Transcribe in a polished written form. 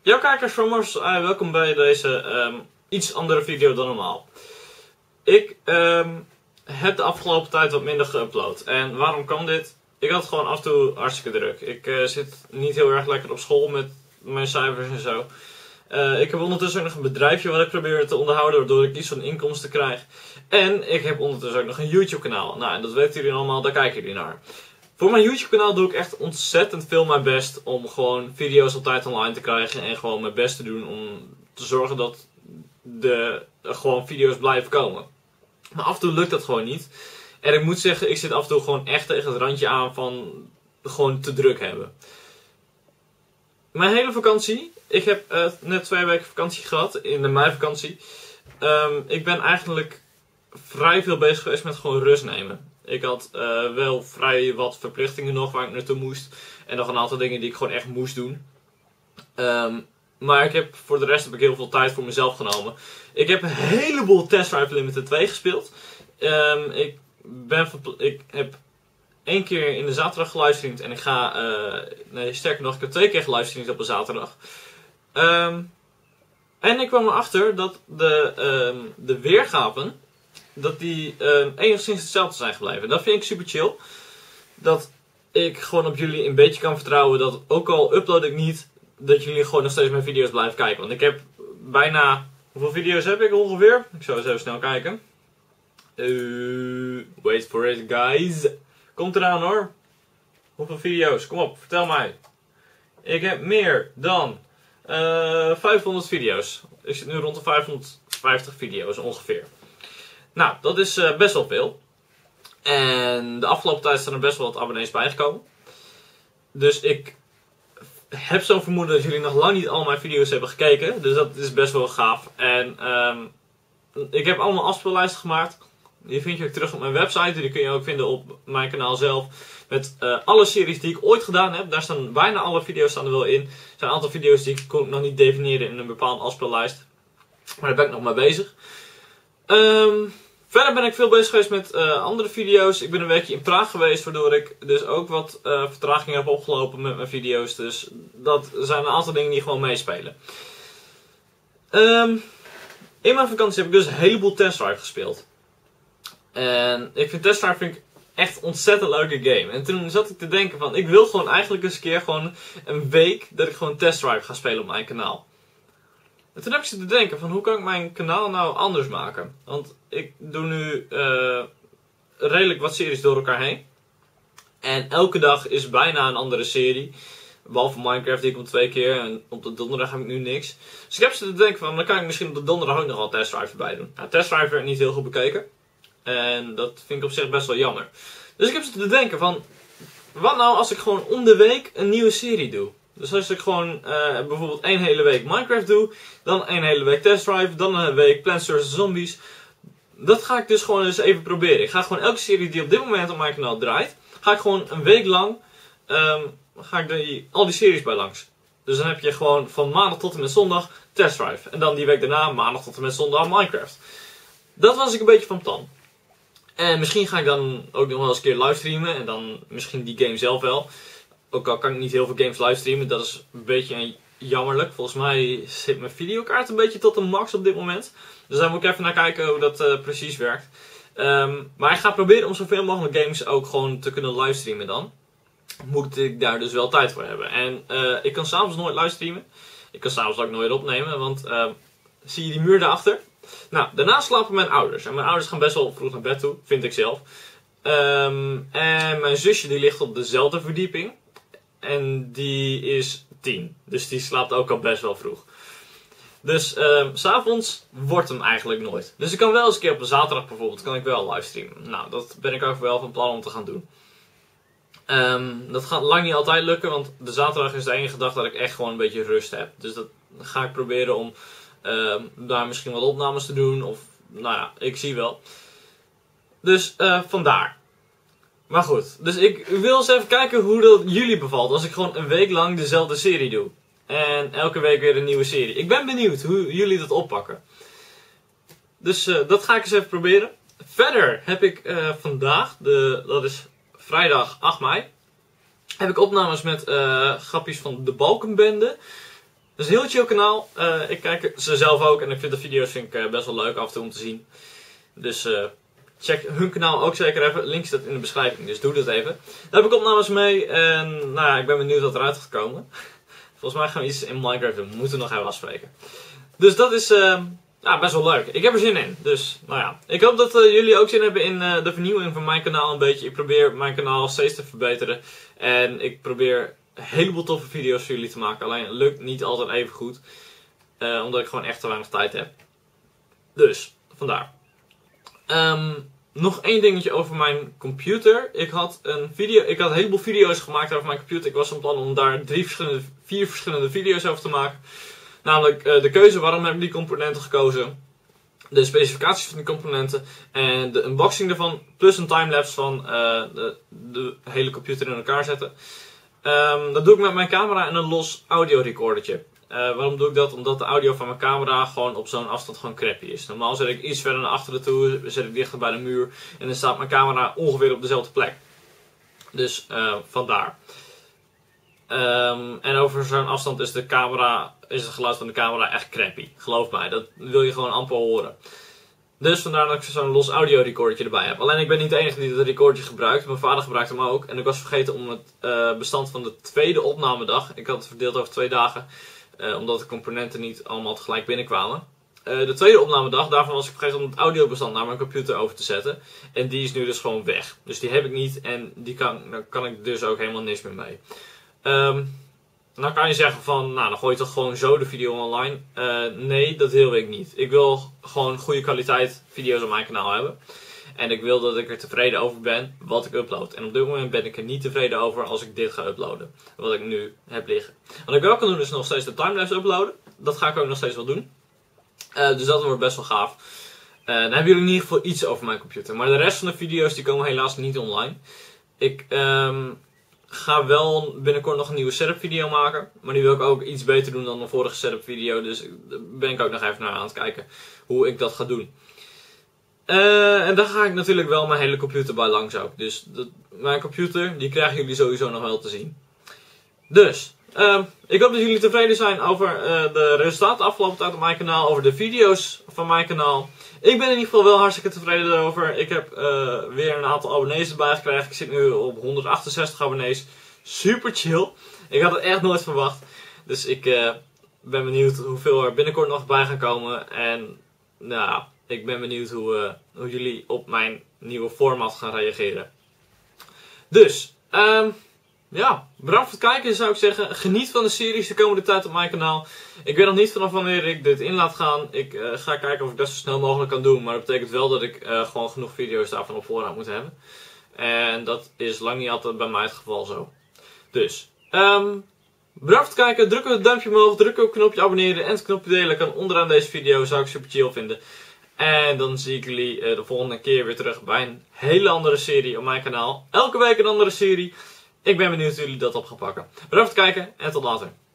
Yo kijkers van Mars, welkom bij deze iets andere video dan normaal. Ik heb de afgelopen tijd wat minder geüpload. En waarom kan dit? Ik had gewoon af en toe hartstikke druk. Ik zit niet heel erg lekker op school met mijn cijfers en zo. Ik heb ondertussen ook nog een bedrijfje wat ik probeer te onderhouden, waardoor ik iets van inkomsten krijg. En ik heb ondertussen ook nog een YouTube kanaal. Nou, en dat weten jullie allemaal, daar kijken jullie naar. Voor mijn YouTube kanaal doe ik echt ontzettend veel mijn best om gewoon video's op tijd online te krijgen. En gewoon mijn best te doen om te zorgen dat gewoon video's blijven komen. Maar af en toe lukt dat gewoon niet. En ik moet zeggen, ik zit af en toe gewoon echt tegen het randje aan van gewoon te druk hebben. Mijn hele vakantie, ik heb net 2 weken vakantie gehad in de meivakantie. Ik ben eigenlijk vrij veel bezig geweest met gewoon rust nemen. Ik had wel vrij wat verplichtingen nog waar ik naartoe moest. En nog een aantal dingen die ik gewoon echt moest doen. Maar voor de rest heb ik heel veel tijd voor mezelf genomen. Ik heb een heleboel Test Drive Limited 2 gespeeld. Ik heb 1 keer in de zaterdag gelivestreamd. En ik ga, nee sterker nog, ik heb 2 keer gelivestreamd op een zaterdag. En ik kwam erachter dat de weergaven, dat die enigszins hetzelfde zijn gebleven. Dat vind ik super chill. Dat ik gewoon op jullie een beetje kan vertrouwen dat ook al upload ik niet, dat jullie gewoon nog steeds mijn video's blijven kijken. Want ik heb bijna... Hoeveel video's heb ik ongeveer? Ik zal eens even snel kijken. Wait for it guys. Komt eraan hoor. Hoeveel video's? Kom op, vertel mij. Ik heb meer dan 500 video's. Ik zit nu rond de 550 video's ongeveer. Nou, dat is best wel veel. En de afgelopen tijd zijn er best wel wat abonnees bijgekomen. Dus ik heb zo'n vermoeden dat jullie nog lang niet al mijn video's hebben gekeken. Dus dat is best wel gaaf. En ik heb allemaal afspeellijsten gemaakt. Die vind je ook terug op mijn website. Die kun je ook vinden op mijn kanaal zelf. Met alle series die ik ooit gedaan heb. Daar staan bijna alle video's er wel in. Er zijn een aantal video's die ik kon nog niet definiëren in een bepaalde afspeellijst. Maar daar ben ik nog mee bezig. Verder ben ik veel bezig geweest met andere video's. Ik ben een weekje in Praag geweest, waardoor ik dus ook wat vertraging heb opgelopen met mijn video's. Dus dat zijn een aantal dingen die gewoon meespelen. In mijn vakantie heb ik dus een heleboel Test Drive gespeeld. En ik vind Test Drive echt een ontzettend leuke game. En toen zat ik te denken van, ik wil gewoon eigenlijk eens een keer gewoon een week dat ik gewoon Test Drive ga spelen op mijn kanaal. En toen heb ik zitten denken van, hoe kan ik mijn kanaal nou anders maken? Want ik doe nu redelijk wat series door elkaar heen. En elke dag is bijna een andere serie. Behalve Minecraft, die komt 2 keer. En op de donderdag heb ik nu niks. Dus ik heb zitten denken van, dan kan ik misschien op de donderdag ook nog wel Test Drive erbij doen. Nou, Test Drive werd niet heel goed bekeken. En dat vind ik op zich best wel jammer. Dus ik heb zitten denken van, wat nou als ik gewoon om de week een nieuwe serie doe? Dus als ik gewoon bijvoorbeeld 1 hele week Minecraft doe, dan 1 hele week Test Drive, dan een week Plants vs Zombies. Dat ga ik dus gewoon eens even proberen. Ik ga gewoon elke serie die op dit moment op mijn kanaal draait, ga ik gewoon een week lang ga ik al die series bij langs. Dus dan heb je gewoon van maandag tot en met zondag Test Drive. En dan die week daarna maandag tot en met zondag Minecraft. Dat was ik een beetje van plan. En misschien ga ik dan ook nog wel eens een keer livestreamen en dan misschien die game zelf wel. Ook al kan ik niet heel veel games livestreamen, dat is een beetje jammerlijk. Volgens mij zit mijn videokaart een beetje tot de max op dit moment. Dus daar moet ik even naar kijken hoe dat precies werkt. Maar ik ga proberen om zoveel mogelijk games ook gewoon te kunnen livestreamen dan. Moet ik daar dus wel tijd voor hebben. En ik kan s'avonds nooit livestreamen. Ik kan s'avonds ook nooit opnemen, want zie je die muur daarachter? Nou, daarna slapen mijn ouders. En mijn ouders gaan best wel vroeg naar bed toe, vind ik zelf. En mijn zusje die ligt op dezelfde verdieping. En die is 10. Dus die slaapt ook al best wel vroeg. Dus s'avonds wordt hem eigenlijk nooit. Dus ik kan wel eens een keer op een zaterdag bijvoorbeeld, kan ik wel livestreamen. Nou, dat ben ik ook wel van plan om te gaan doen. Dat gaat lang niet altijd lukken, want de zaterdag is de enige dag dat ik echt gewoon een beetje rust heb. Dus dat ga ik proberen om daar misschien wat opnames te doen. Of, nou ja, ik zie wel. Dus vandaar. Maar goed, dus ik wil eens even kijken hoe dat jullie bevalt als ik gewoon een week lang dezelfde serie doe. En elke week weer een nieuwe serie. Ik ben benieuwd hoe jullie dat oppakken. Dus dat ga ik eens even proberen. Verder heb ik vandaag, dat is vrijdag 8 mei, heb ik opnames met grappies van de Balkenbende. is een heel chill kanaal. Ik kijk ze zelf ook en ik vind de video's best wel leuk af en toe om te zien. Dus check hun kanaal ook zeker even. Link staat in de beschrijving, dus doe dat even. Daar heb ik opnames mee en nou ja, ik ben benieuwd wat eruit gaat komen. Volgens mij gaan we iets in Minecraft doen. We moeten nog even afspreken. Dus dat is ja, best wel leuk. Ik heb er zin in. Dus nou ja, ik hoop dat jullie ook zin hebben in de vernieuwing van mijn kanaal een beetje. Ik probeer mijn kanaal steeds te verbeteren. En ik probeer een heleboel toffe video's voor jullie te maken. Alleen het lukt niet altijd even goed. Omdat ik gewoon echt te weinig tijd heb. Dus, vandaar. Nog één dingetje over mijn computer. Ik had een heleboel video's gemaakt over mijn computer. Ik was van plan om daar 4 verschillende video's over te maken. Namelijk de keuze waarom heb ik die componenten gekozen. De specificaties van die componenten. En de unboxing ervan. Plus een timelapse van de hele computer in elkaar zetten. Dat doe ik met mijn camera en een los audio recordertje. Waarom doe ik dat? Omdat de audio van mijn camera gewoon op zo'n afstand gewoon crappy is. Normaal zet ik iets verder naar achteren toe, zet ik dichter bij de muur en dan staat mijn camera ongeveer op dezelfde plek. Dus vandaar. En over zo'n afstand is het geluid van de camera echt crappy. Geloof mij, dat wil je gewoon amper horen. Dus vandaar dat ik zo'n los audio recordertje erbij heb. Alleen ik ben niet de enige die dat recordertje gebruikt. Mijn vader gebruikt hem ook. En ik was vergeten om het bestand van de tweede opnamedag. Ik had het verdeeld over 2 dagen. Omdat de componenten niet allemaal tegelijk binnenkwamen. De tweede opnamedag, daarvan was ik vergeten om het audiobestand naar mijn computer over te zetten. En die is nu dus gewoon weg. Dus die heb ik niet en daar kan ik dus ook helemaal niks meer mee. Dan kan je zeggen van, nou dan gooi je toch gewoon zo de video online. Nee, dat wil ik niet. Ik wil gewoon goede kwaliteit video's op mijn kanaal hebben. En ik wil dat ik er tevreden over ben wat ik upload. En op dit moment ben ik er niet tevreden over als ik dit ga uploaden. Wat ik nu heb liggen. Wat ik wel kan doen is nog steeds de timelapse uploaden. Dat ga ik ook nog steeds wel doen. Dus dat wordt best wel gaaf. Dan hebben jullie in ieder geval iets over mijn computer. Maar de rest van de video's die komen helaas niet online. Ik ga wel binnenkort nog een nieuwe setup video maken. Maar die wil ik ook iets beter doen dan de vorige setup video. Dus daar ben ik ook nog even naar aan het kijken hoe ik dat ga doen. En daar ga ik natuurlijk wel mijn hele computer bij langs ook. Dus mijn computer, die krijgen jullie sowieso nog wel te zien. Dus, ik hoop dat jullie tevreden zijn over de resultaten afgelopen tijd op mijn kanaal. Over de video's van mijn kanaal. Ik ben in ieder geval wel hartstikke tevreden over. Ik heb weer een aantal abonnees erbij gekregen. Ik zit nu op 168 abonnees. Super chill. Ik had het echt nooit verwacht. Dus ik ben benieuwd hoeveel er binnenkort nog bij gaan komen. En nou, ik ben benieuwd hoe jullie op mijn nieuwe format gaan reageren. Dus, ja, bedankt voor het kijken zou ik zeggen. Geniet van de series de komende tijd op mijn kanaal. Ik weet nog niet vanaf wanneer ik dit in laat gaan. Ik ga kijken of ik dat zo snel mogelijk kan doen. Maar dat betekent wel dat ik gewoon genoeg video's daarvan op voorraad moet hebben. En dat is lang niet altijd bij mij het geval zo. Dus, bedankt voor het kijken. Druk op het duimpje omhoog. Druk op het knopje abonneren. En het knopje delen kan onderaan deze video. Zou ik super chill vinden. En dan zie ik jullie de volgende keer weer terug bij een hele andere serie op mijn kanaal. Elke week een andere serie. Ik ben benieuwd hoe jullie dat op gaan pakken. Bedankt voor het kijken en tot later.